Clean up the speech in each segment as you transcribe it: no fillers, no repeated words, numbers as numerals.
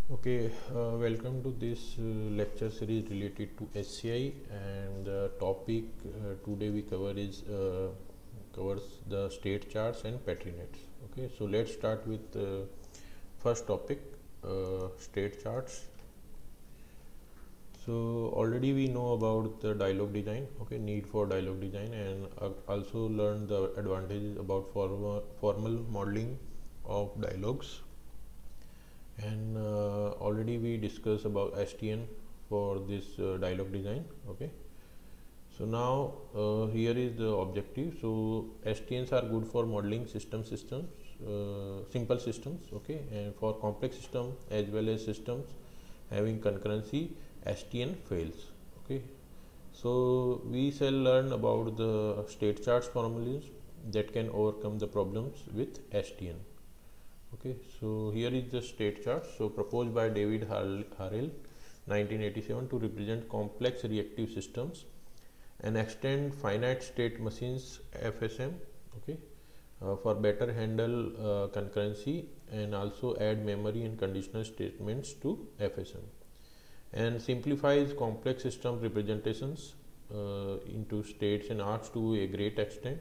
Okay, welcome to this lecture series related to SCI, and the topic today we cover is covers the state charts and Petri nets. Okay, so let's start with first topic, state charts. So already we know about the dialog design, okay, need for dialog design, and also learned the advantages about formal modeling of dialogues. And already we discussed about STN for this dialog design. Okay, so now here is the objective. So STNs are good for modeling systems, simple systems, okay, and for complex system as well as systems having concurrency, STN fails. Okay, so we shall learn about the state charts formulas that can overcome the problems with STN. Okay, so here is the state chart. So proposed by David Harel 1987 to represent complex reactive systems and extend finite state machines FSM, okay, for better handle concurrency, and also add memory and conditional statements to FSM, and simplifies complex system representations into states and arcs to a great extent.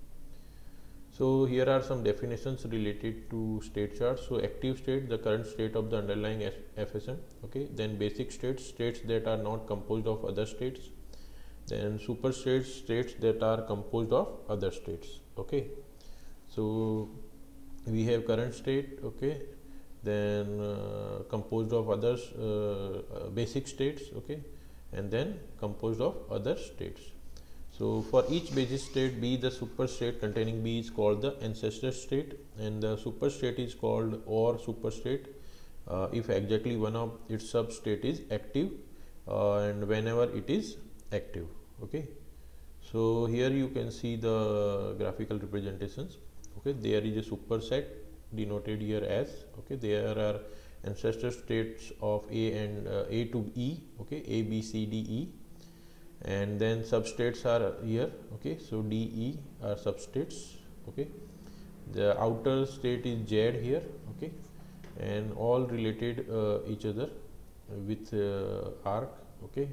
So here are some definitions related to state charts. So active state, the current state of the underlying FSM. Okay. Then basic states, states that are not composed of other states. Then super states, states that are composed of other states. Okay. So we have current state. Okay. Then composed of others, basic states. Okay. And then composed of other states. So for each basis state B, the super state containing B is called the ancestor state, and the super state is called OR super state if exactly one of its substate is active and whenever it is active. Okay, so here you can see the graphical representations. Okay, there is a superset denoted here as, okay, there are ancestor states of A and A to E, okay, A, B, C, D, E, and then substates are here. Okay, so D, E are substates. Okay, the outer state is Z here. Okay, and all related each other with arc. Okay,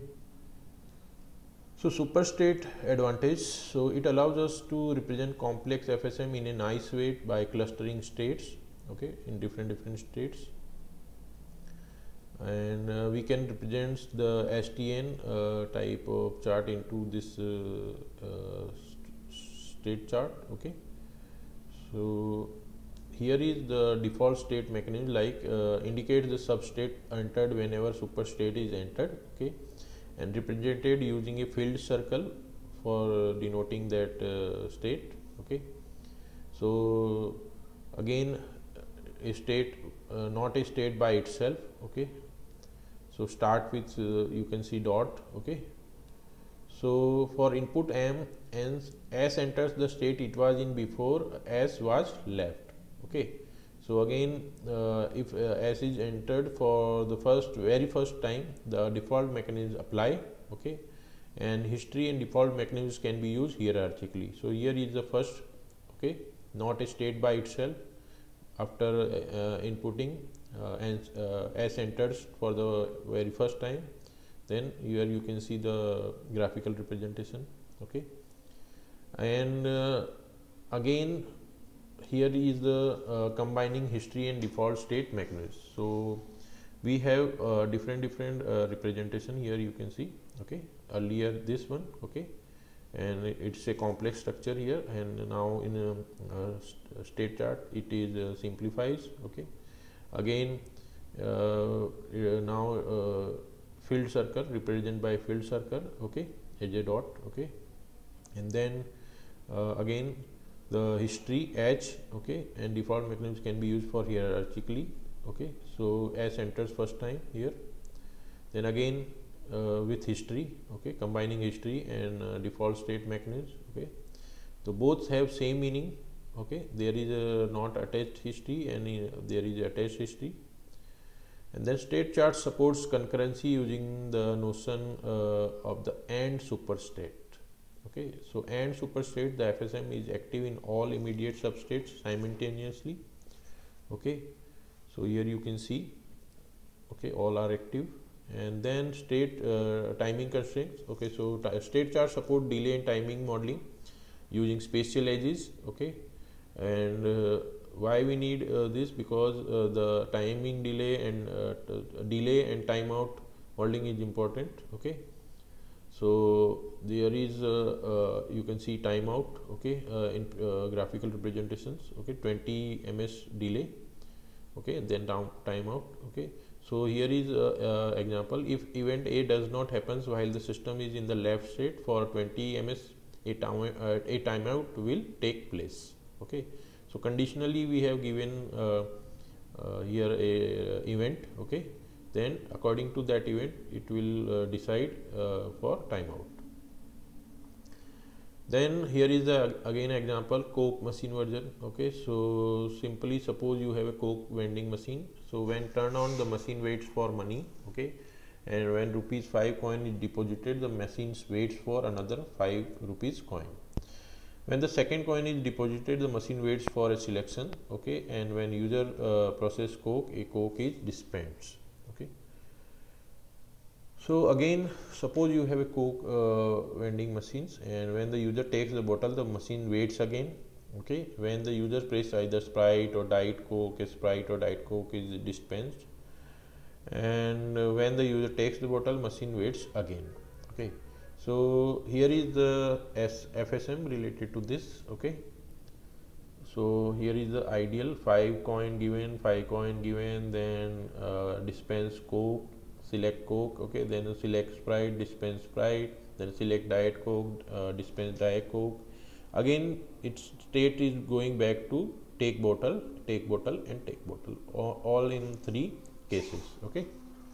so superstate advantage, so it allows us to represent complex FSM in a nice way by clustering states, okay, in different states, and we can represent the STN type of chart into this state chart. Okay, so here is the default state mechanism, like indicates the substate entered whenever superstate is entered. Okay, and represented using a filled circle for denoting that state. Okay, so again a state, not a state by itself. Okay, so start with you can see dot. Okay, so for input M, and S enters the state it was in before S was left. Okay, so again if S is entered for the very first time, the default mechanism apply. Okay, and history and default mechanisms can be used hierarchically. So here is the first, okay, not a state by itself. After inputting and S enters for the very first time, then here you can see the graphical representation. Okay, and again here is the combining history and default state mechanisms. So we have different representation here, you can see. Okay, earlier this one. Okay, and it's a complex structure here, and now in a state chart it is simplifies. Okay, again now filled circle represented by filled circle, okay, as a dot. Okay, and then again the history H, okay, and default mechanisms can be used for hierarchically. Okay, so S enters first time here, then again with history, okay, combining history and default state mechanisms. Okay, so both have same meaning. Okay, there is a not attached history and there is attached history. And then state chart supports concurrency using the notion of the AND superstate. Okay, so AND superstate, the FSM is active in all immediate substates simultaneously. Okay, so here you can see. okay, all are active. And then state timing constraints. Okay, so state chart support delay and timing modeling using spatial edges. Okay, and why we need this, because the timing delay and timeout modeling is important. Okay, so there is you can see timeout, okay, in graphical representations. Okay, 20 ms delay, okay, then timeout. Okay, so here is example. If event A does not happens while the system is in the left state for 20 ms, a timeout will take place. Okay, so conditionally we have given here a event. Okay, then according to that event it will decide for timeout. Then here is the again example, Coke machine version. Okay, so simply suppose you have a Coke vending machine. So when turn on, the machine waits for money. Okay, and when ₹5 coin is deposited, the machine waits for another ₹5 coin. When the second coin is deposited, the machine waits for a selection. Okay, and when user process Coke, a Coke is dispensed. Okay, so again, suppose you have a Coke vending machines, and when the user takes the bottle, the machine waits again. Okay, when the user press either Sprite or Diet Coke, a Sprite or Diet Coke is dispensed, and when the user takes the bottle, machine waits again. Okay, so here is the FSM related to this. Okay, so here is the ideal: 5 coin given, 5 coin given, then dispense Coke, select Coke. Okay, then select Sprite, dispense Sprite, then select Diet Coke, dispense Diet Coke. Again its state is going back to take bottle, and take bottle, all in 3 cases. Okay,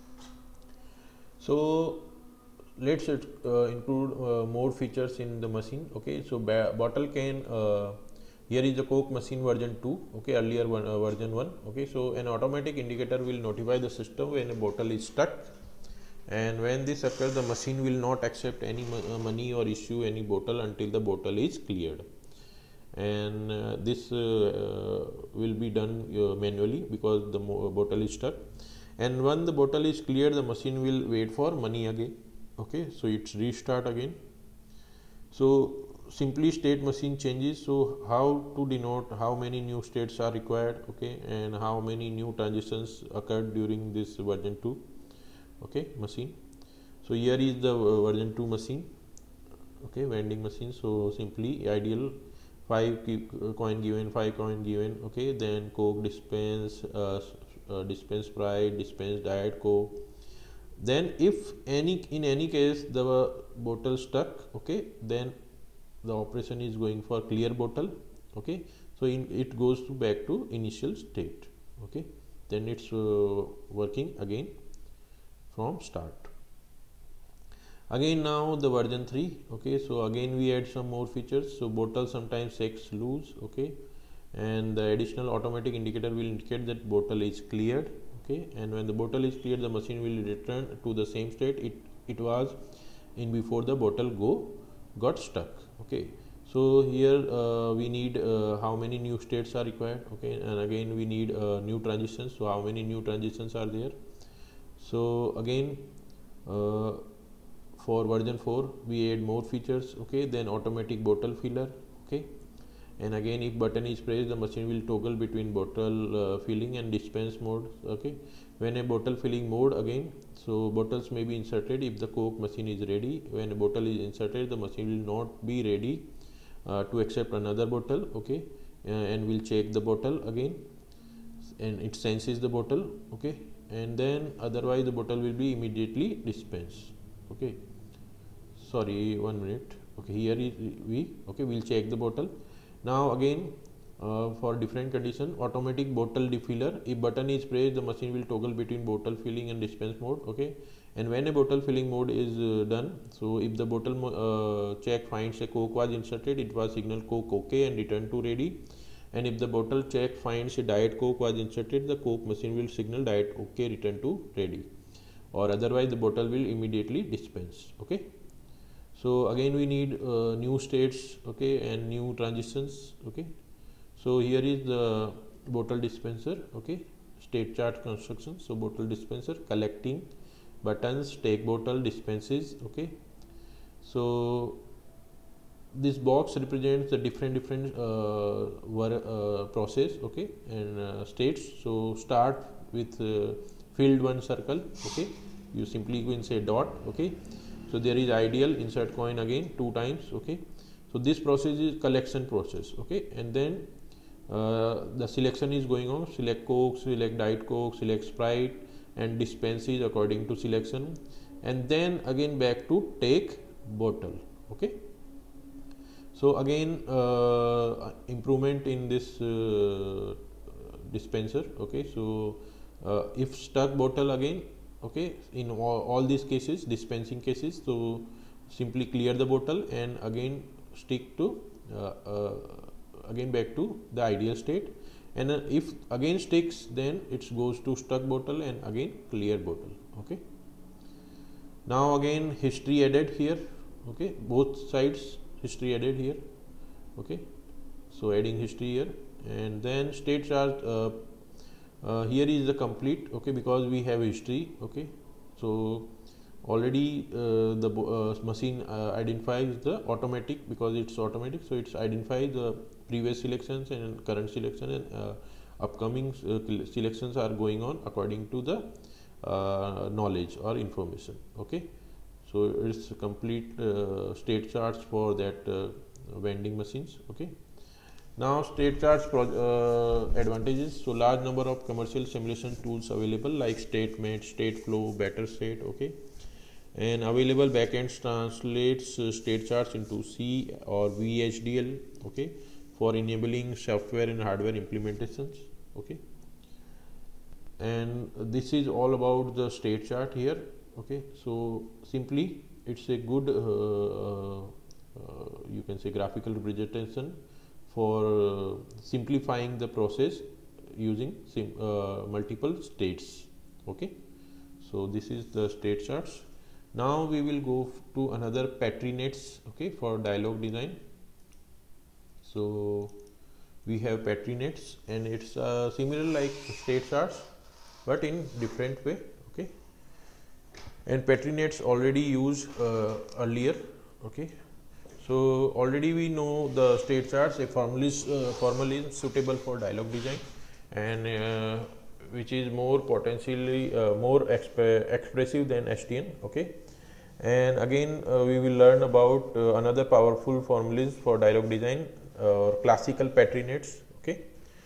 so let's include more features in the machine. Okay, so bottle can here is the Coke machine version 2. Okay, earlier one version 1. Okay, so an automatic indicator will notify the system when a bottle is stuck, and when this occurs, the machine will not accept any money or issue any bottle until the bottle is cleared. And this will be done manually because the bottle is stuck. And when the bottle is cleared, the machine will wait for money again. Okay, so it's restart again. So simply state machine changes. So how to denote how many new states are required, okay, and how many new transitions occurred during this version 2, okay, machine. So here is the version 2 machine, okay, vending machine. So simply ideal: 5 coin given, 5 coin given. Okay, then Coke dispense, dispense Sprite, dispense Diet Coke. Then if in any case the bottle stuck, okay, then the operation is going for clear bottle. Okay, so it goes back to initial state. Okay, then it's working again from start. Again now the version 3. Okay, so again we add some more features. So bottle sometimes shakes loose. Okay, and the additional automatic indicator will indicate that bottle is cleared. Okay, and when the bottle is cleared, the machine will return to the same state it was in before the bottle got stuck. Okay, so here we need how many new states are required. Okay, and again we need new transitions. So how many new transitions are there? So again for version 4 we add more features. Okay, then automatic bottle filler. Okay, and again if button is pressed, the machine will toggle between bottle filling and dispense mode. Okay, when a bottle filling mode, again, so bottles may be inserted if the Coke machine is ready. When a bottle is inserted, the machine will not be ready to accept another bottle. Okay, and will check the bottle again, and it senses the bottle. Okay, and then otherwise the bottle will be immediately dispensed. Okay, sorry, 1 minute. Okay, here is we'll check the bottle. Now again for different condition, automatic bottle defiller: if button is pressed, the machine will toggle between bottle filling and dispense mode. Okay, and when a bottle filling mode is done, so if the bottle check finds a Coke was inserted, it was signal Coke OK and return to ready. And if the bottle check finds a Diet Coke was inserted, the Coke machine will signal Diet OK, return to ready, or otherwise the bottle will immediately dispense. Okay, so again we need new states, okay, and new transitions. Okay, so here is the bottle dispenser. Okay, state chart construction. So bottle dispenser, collecting buttons, take bottle, dispenses. Okay, so this box represents the different process, okay, and states. So start with filled one circle, okay, you simply go and say dot, okay. So there is ideal, insert coin again 2 times, okay. So this process is collection process, okay, and then the selection is going on, select Coke, select Diet Coke, select Sprite, and dispenses according to selection, and then again back to take bottle, okay. So again improvement in this dispenser, okay. So if stuck bottle again, okay, in all these cases, dispensing cases, so simply clear the bottle and again stick to again back to the ideal state, and if again sticks, then it goes to stuck bottle and again clear bottle, okay. Now again history added here, okay, both sides history added here, okay. So adding history here, and then state chart here is the complete, okay, because we have history, okay. So already the machine identifies the automatic, because it's automatic, so it's identifies the previous selections and current selection, and upcoming selections are going on according to the knowledge or information, okay. So it's complete state charts for that vending machines, okay. Now state charts advantages. So large number of commercial simulation tools available like StateMate, StateFlow, BetterState, okay, and available backends translates state charts into C or VHDL, okay, for enabling software and hardware implementations, okay. And this is all about the state chart here, okay. So simply it's a good you can say graphical representation for simplifying the process using multiple states, okay. So this is the state charts. Now we will go to another Petri nets, okay, for dialog design. So we have Petri nets, and it's similar like state charts but in different way, okay. And Petri nets already used earlier, okay. So already we know the state charts, a formalism suitable for dialog design, and which is more potentially more expressive than STN, okay. And again we will learn about another powerful formalism for dialog design, or classical Petri nets, okay.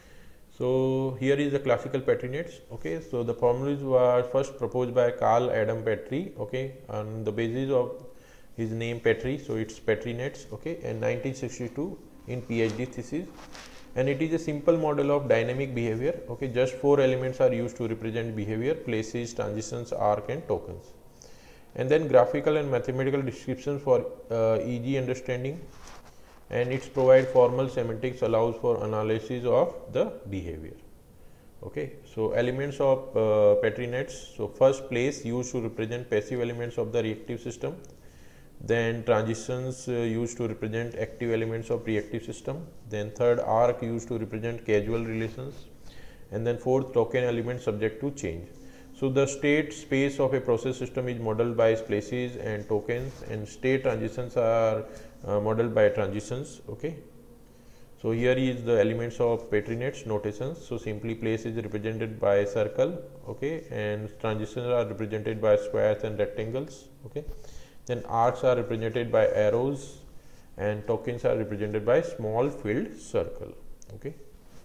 So here is the classical Petri nets, okay. So the formalism was first proposed by Carl Adam Petri, okay, on the basis of his name Petri, so it's Petri nets, okay, in 1962 in PhD thesis, and it is a simple model of dynamic behavior, okay. Just 4 elements are used to represent behavior: places, transitions, arc, and tokens, and then graphical and mathematical descriptions for easy understanding, and it's provide formal semantics, allows for analysis of the behavior, okay. So elements of Petri nets. So first, place used to represent passive elements of the reactive system, then transitions used to represent active elements of reactive system, then third, arc used to represent causal relations, and then fourth, token element subject to change. So the state space of a process system is modeled by places and tokens, and state transitions are modeled by transitions, okay. So here is the elements of Petri nets notations. So simply place is represented by a circle, okay, and transitions are represented by squares and rectangles, okay. Then arcs are represented by arrows, and tokens are represented by small filled circle, okay.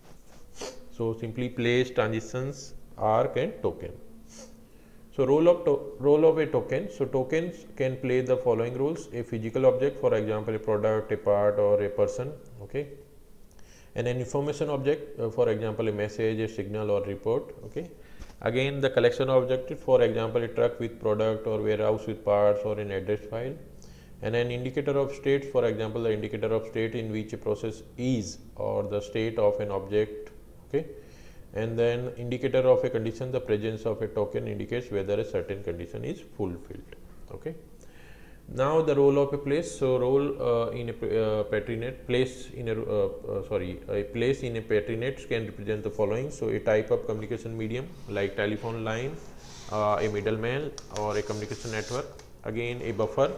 So simply place, transitions, arc, and token. So role of a token. So tokens can play the following roles: a physical object, for example a product, a part, or a person, okay, and an information object, for example a message, a signal, or report, okay. Again the collection object, for example a truck with product, or warehouse with parts, or an address file, and an indicator of state, for example the indicator of state in which a process is, or the state of an object, okay. And then indicator of a condition, the presence of a token indicates whether a certain condition is fulfilled, okay. Now the role of a place. So role in a patrinet, place in a a place in a patrinet can represent the following. So a type of communication medium like telephone line, a middleman, or a communication network. Again, a buffer,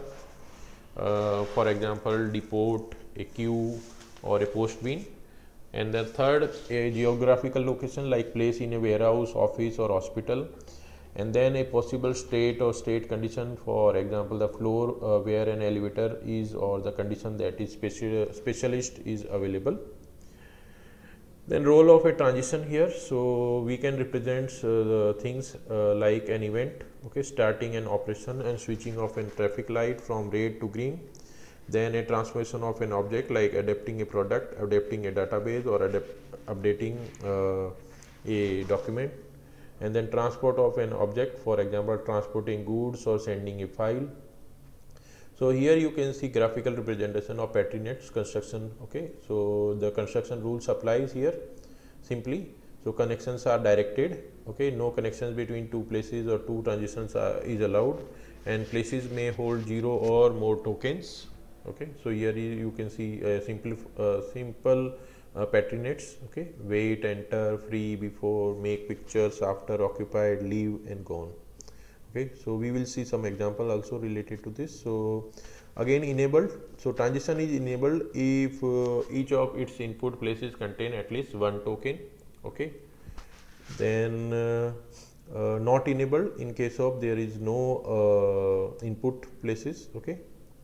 for example, depot, a queue, or a post bin. And the third, a geographical location like place in a warehouse, office, or hospital. And then a possible state or state condition, for example, the floor where an elevator is, or the condition that is specialist is available. Then role of a transition here. So we can represent the things like an event, okay, starting an operation and switching off a traffic light from red to green. Then a transformation of an object like adapting a product, adapting a database, or updating a document. And then transport of an object, for example, transporting goods or sending a file. So here you can see graphical representation of patrinets construction. Okay, so the construction rules applies here simply. So connections are directed. Okay, no connections between two places or two transitions is allowed, and places may hold 0 or more tokens. Okay, so here you can see simple patrinets. Okay, wait, enter, free, before, make pictures, after, occupied, leave, and gone. Okay, so we will see some example also related to this. So again, enabled. So transition is enabled if each of its input places contain at least one token. Okay, then not enabled in case of there is no input places. Okay,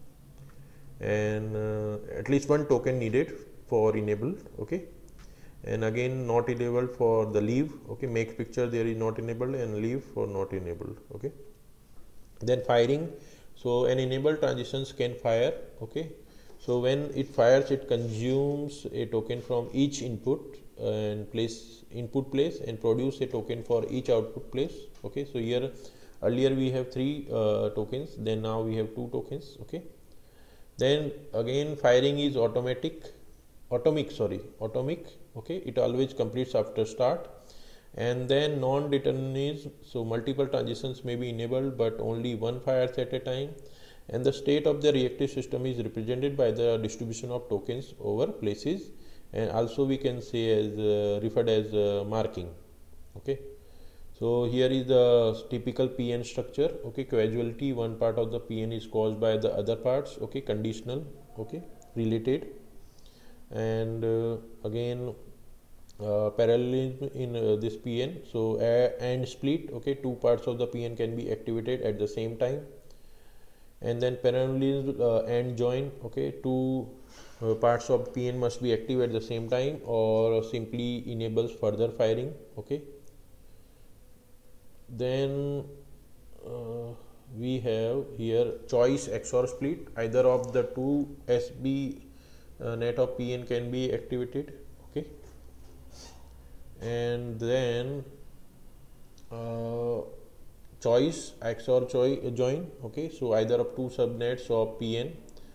and at least one token needed for enabled. Okay, and again not enabled for the leave. Okay, make picture, there is not enabled, and leave for not enabled. Okay, then firing. So an enabled transitions can fire. Okay, so when it fires, it consumes a token from each input and input place, and produce a token for each output place. Okay, so here earlier we have 3 tokens, then now we have 2 tokens. Okay, then again firing is atomic. Okay, it always completes after start. And then non-determinism. So multiple transitions may be enabled, but only one fires at a time. And the state of the reactive system is represented by the distribution of tokens over places, and also we can say as referred as marking. Okay, so here is the typical PN structure. Okay, causality, one part of the PN is caused by the other parts. Okay, conditional. Okay, related. And again parallelism in this PN. So and split. Okay, 2 parts of the PN can be activated at the same time. And then parallelism and join. Okay, 2 parts of PN must be active at the same time, or simply enables further firing. Okay, then we have here choice XOR split. Either of the 2 SB net of PN can be activated. Okay, and then choice XOR join. Okay, so either of 2 subnets of PN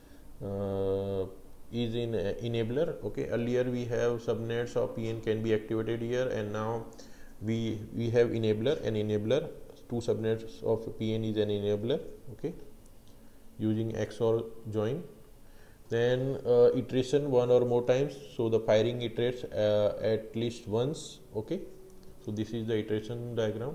is in enabler. Okay, earlier we have subnets of PN can be activated here, and now we have enabler and enabler. 2 subnets of PN is an enabler. Okay, using XOR join. Then iteration 1 or more times. So the firing iterates at least once. Okay, so this is the iteration diagram.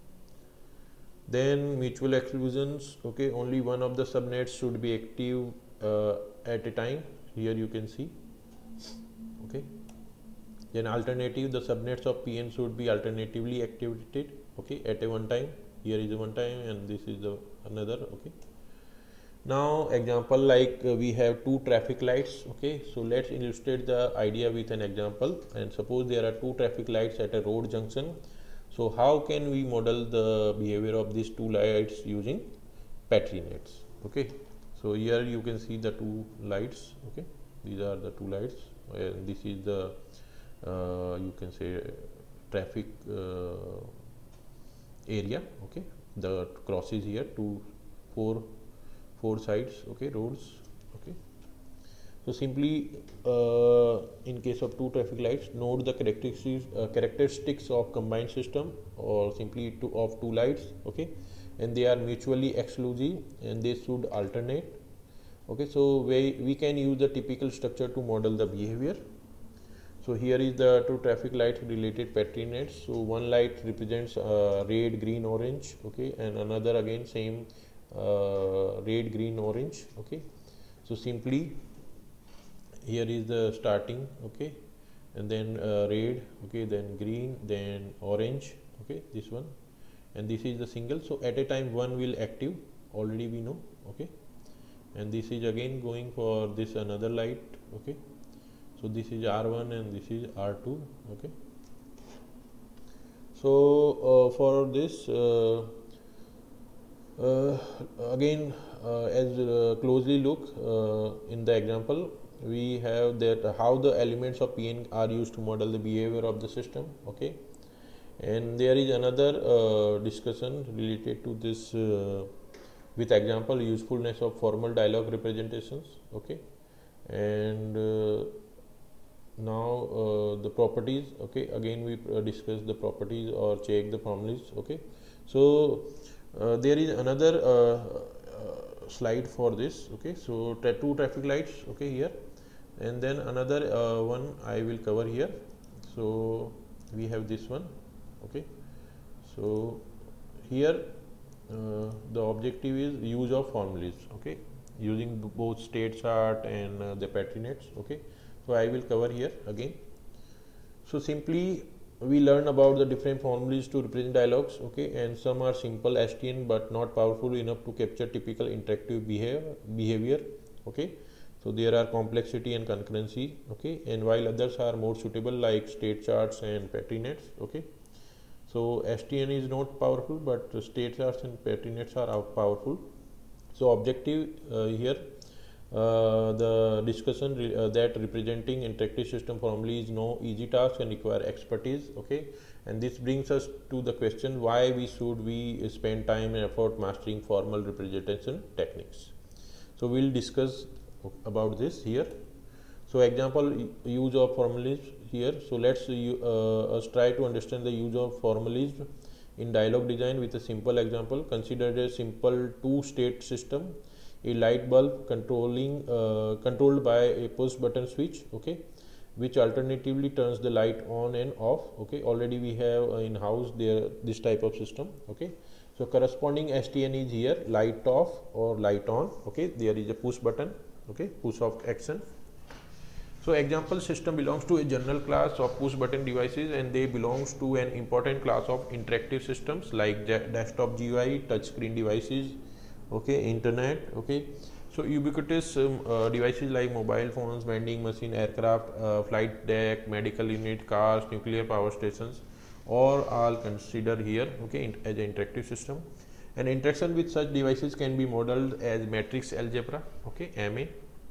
Then mutual exclusions. Okay, only one of the subnets should be active at a time. Here you can see. Okay, then alternative, the subnets of PN should be alternatively activated. Okay, at a one time. Here is a one time, and this is the another. Okay, now example, like we have 2 traffic lights. Okay, so let's illustrate the idea with an example. And suppose there are 2 traffic lights at a road junction. So how can we model the behavior of these 2 lights using patrinets? Okay, so here you can see the 2 lights. Okay, these are the 2 lights, and this is the you can say traffic area. Okay, the crosses here 4 sides. Okay, roads. Okay, So simply in case of two traffic lights, note the characteristics of combined system, or simply of two lights, okay, and they are mutually exclusive and they should alternate. Okay, so we can use the typical structure to model the behavior. So here is the two traffic light related patterns. So one light represents red, green, orange, okay, and another again same red, green, orange, okay. So simply here is the starting, okay, and then red, okay, then green, then orange, okay, this one, and this is the single. So at a time one will active, already we know, okay, and this is again going for this another light, okay. So this is R1 and this is R2, okay. So for this again as closely look in the example, we have that how the elements of PN are used to model the behavior of the system, okay. And there is another discussion related to this with example usefulness of formal dialogue representations, okay. And now the properties, okay, again we discuss the properties or check the formulas, okay. So there is another slide for this, okay. So two traffic lights, okay, here, and then another one I will cover here. So we have this one, okay. So here the objective is use of formulas, okay, using both state chart and the patterns, okay. So I will cover here again. So simply we learn about the different formulas to represent dialogues, okay, and some are simple STN but not powerful enough to capture typical interactive behavior, okay. So there are complexity and concurrency, okay, and while others are more suitable like state charts and patterns, okay. So STN is not powerful, but state charts and patterns are powerful. So objective here the discussion that representing interactive system formally is no easy task and require expertise, okay. And this brings us to the question, why we spend time and effort mastering formal representation techniques. So we'll discuss about this here. So example use of formalism here. So let's us try to understand the use of formalism in dialog design with a simple example. Consider a simple two-state system, a light bulb controlled by a push button switch, okay, which alternatively turns the light on and off, okay. Already we have in house there this type of system, okay. So corresponding STN is here light off or light on, okay. There is a push button, okay, push off action. So example system belongs to a general class of push button devices, and they belongs to an important class of interactive systems like desktop GUI, touch screen devices, okay, internet, okay. So ubiquitous devices like mobile phones, vending machine, aircraft, flight deck, medical unit, cars, nuclear power stations, or all considered here, okay, as an interactive system. And interaction with such devices can be modeled as matrix algebra, okay, MA.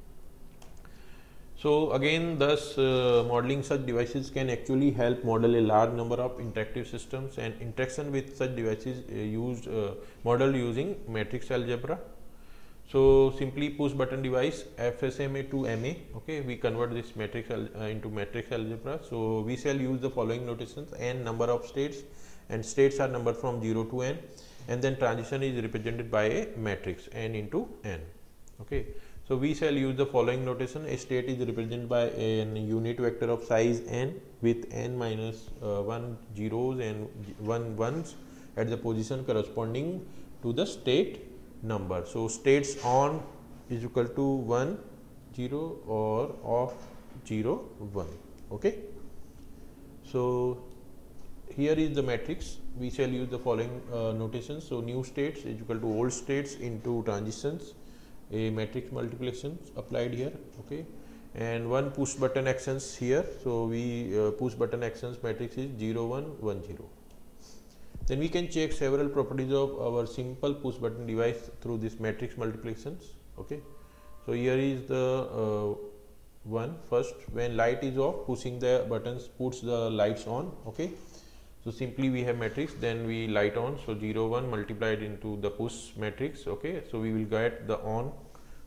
So again, thus modeling such devices can actually help model a large number of interactive systems, and interaction with such devices modeled using matrix algebra. So simply push button device FSMA to MA, okay, we convert this matrix into matrix algebra. So we shall use the following notations: n number of states, and states are numbered from 0 to n, and then transition is represented by a matrix n into n, okay. So we shall use the following notation: a state is represented by a unit vector of size n with n minus 1 zeros and 1 ones at the position corresponding to the state number. So states on is equal to 1 0 or off 0 1, okay. So here is the matrix. We shall use the following notations. So new states is equal to old states into transitions, a matrix multiplication applied here, okay, and one push button actions here. So we push button actions matrix is 0 1 1 0. Then we can check several properties of our simple push button device through this matrix multiplications, okay. So here is the one. First, when light is off, pushing the buttons puts the lights on, okay. So simply we have matrix, then we light on, so 0 1 multiplied into the push matrix, okay. So we will get the on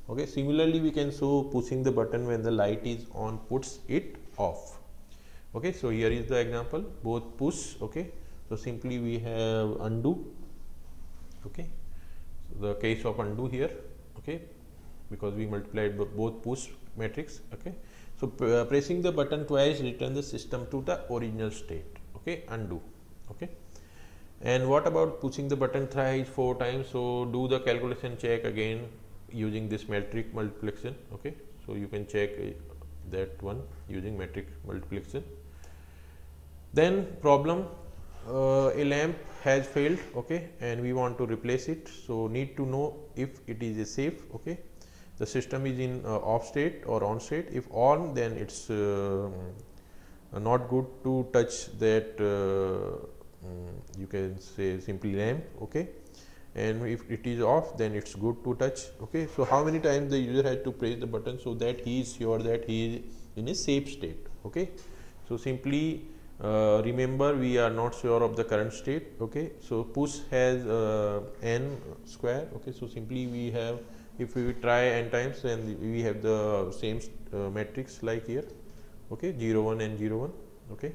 Okay, similarly we can show pushing the button when the light is on puts it off. Okay, so here is the example, both push. Okay, so simply we have undo. Okay, so the case of undo here. Okay, because we multiplied both push matrix. Okay, so pressing the button twice return the system to the original state. Okay, undo. Okay, and what about pushing the button thrice, 4 times? So do the calculation check again using this metric multiplication. Okay, so you can check that one using metric multiplication. Then problem, a lamp has failed. Okay, and we want to replace it, so need to know if it is a safe. Okay, the system is in off state or on state. If on, then it's not good to touch that you can say simply lamp. Okay, and if it is off, then it's good to touch. Okay, so how many times the user has to press the button so that he is sure that he is in a safe state. Okay, so simply remember we are not sure of the current state. Okay, so push has n square. Okay, so simply we have, if we try n times, then we have the same matrix like here. Okay, 0 1 and 0 1. Okay,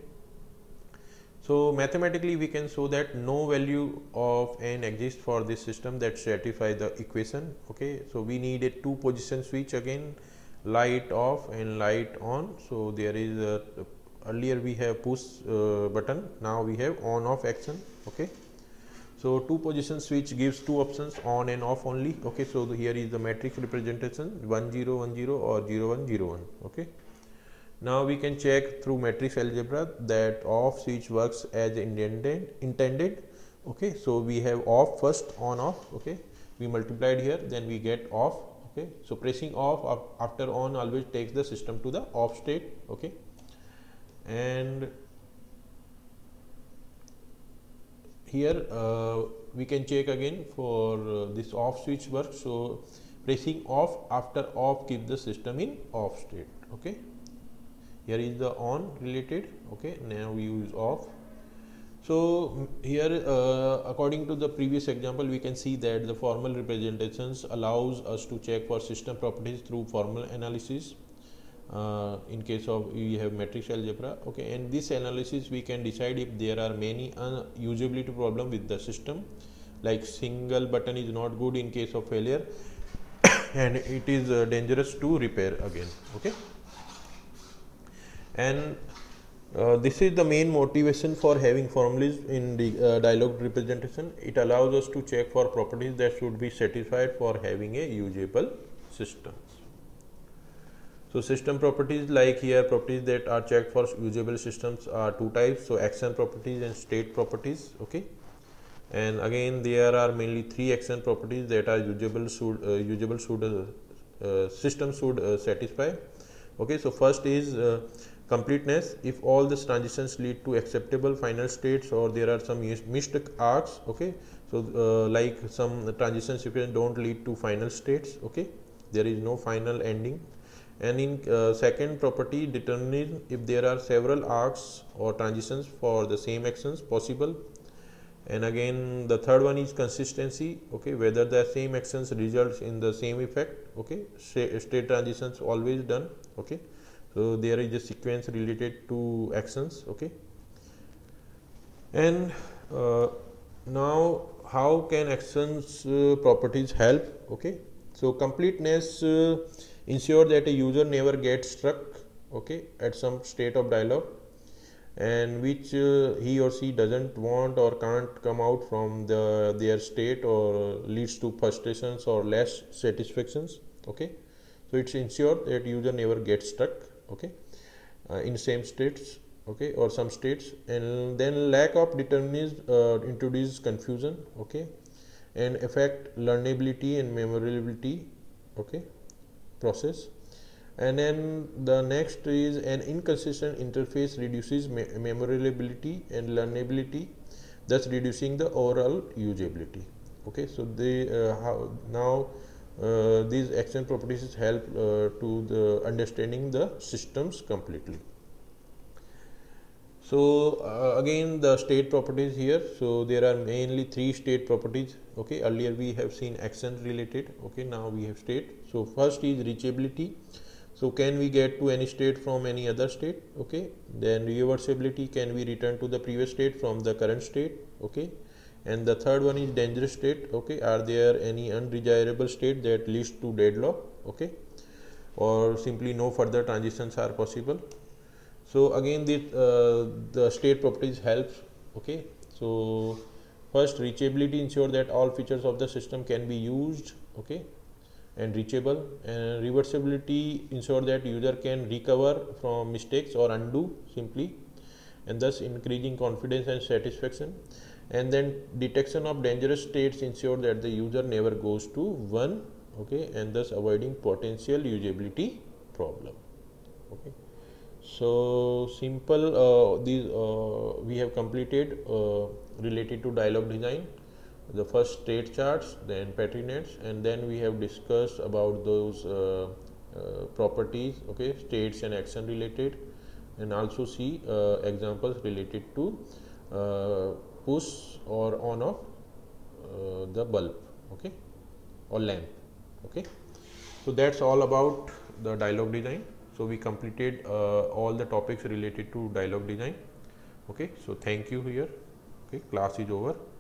so mathematically we can show that no value of n exists for this system that satisfy the equation. Okay, so we need a 2 position switch again, light off and light on. So there is a, earlier we have push button, now we have on off action. Okay, so 2 position switch gives 2 options, on and off only. Okay, so here is the matrix representation 1 0 1 0 or 0 1 0 1. Okay, now we can check through matrix algebra that off switch works as intended. Okay, so we have off first, on off. Okay, we multiplied here, then we get off. Okay, so pressing off after on always takes the system to the off state. Okay, and here we can check again for this off switch works. So pressing off after off keeps the system in off state. Okay, here is the on related. Okay, now we use off. So here according to the previous example, we can see that the formal representations allows us to check for system properties through formal analysis. In case of we have matrix algebra. Okay, and this analysis we can decide if there are many usability problem with the system, like single button is not good in case of failure and it is dangerous to repair again. Okay, and this is the main motivation for having formulas in the dialog representation. It allows us to check for properties that should be satisfied for having a usable system. So system properties, like here properties that are checked for usable systems are 2 types. So action properties and state properties. Okay, and again there are mainly 3 action properties that are usable system should satisfy. Okay, so first is completeness. If all the transitions lead to acceptable final states or there are some missed arcs. Okay, so like some transition sequence don't lead to final states. Okay, there is no final ending. And in second property, determinism, if there are several arcs or transitions for the same actions possible. And again the third one is consistency. Okay, whether the same actions results in the same effect. Okay, state transitions always done. Okay, so there is a sequence related to actions. Okay, and now how can actions properties help? Okay, so completeness ensure that a user never gets stuck. Okay, at some state of dialog and which he or she doesn't want or can't come out from their state, or leads to frustrations or less satisfactions. Okay, so it's ensure that user never gets stuck. Okay, in same states. Okay, or some states. And then lack of determinism introduces confusion. Okay, and affect learnability and memorability. Okay, process. And then the next is an inconsistent interface reduces memorability and learnability, thus reducing the overall usability. Okay, so they now these action properties help to the understanding the systems completely. So again the state properties here. So there are mainly three state properties. Okay, earlier we have seen action related. Okay, now we have state. So first is reachability. So can we get to any state from any other state? Okay, then reversibility, can we return to the previous state from the current state? Okay, and the third one is dangerous state. Okay, are there any undesirable state that leads to deadlock? Okay, or simply no further transitions are possible. So again the state properties helps. Okay, so first reachability ensure that all features of the system can be used, okay, and reachable. And reversibility ensure that user can recover from mistakes or undo simply, and thus increasing confidence and satisfaction. And then detection of dangerous states ensure that the user never goes to one, okay, and thus avoiding potential usability problem. Okay, so simple these we have completed related to dialog design, the first state charts, then patronage, and then we have discussed about those properties, okay, states and action related, and also see examples related to push or on of the bulb, okay, or lamp. Okay, so that's all about the dialog design. So we completed all the topics related to dialog design. Okay, so thank you here. Okay, class is over.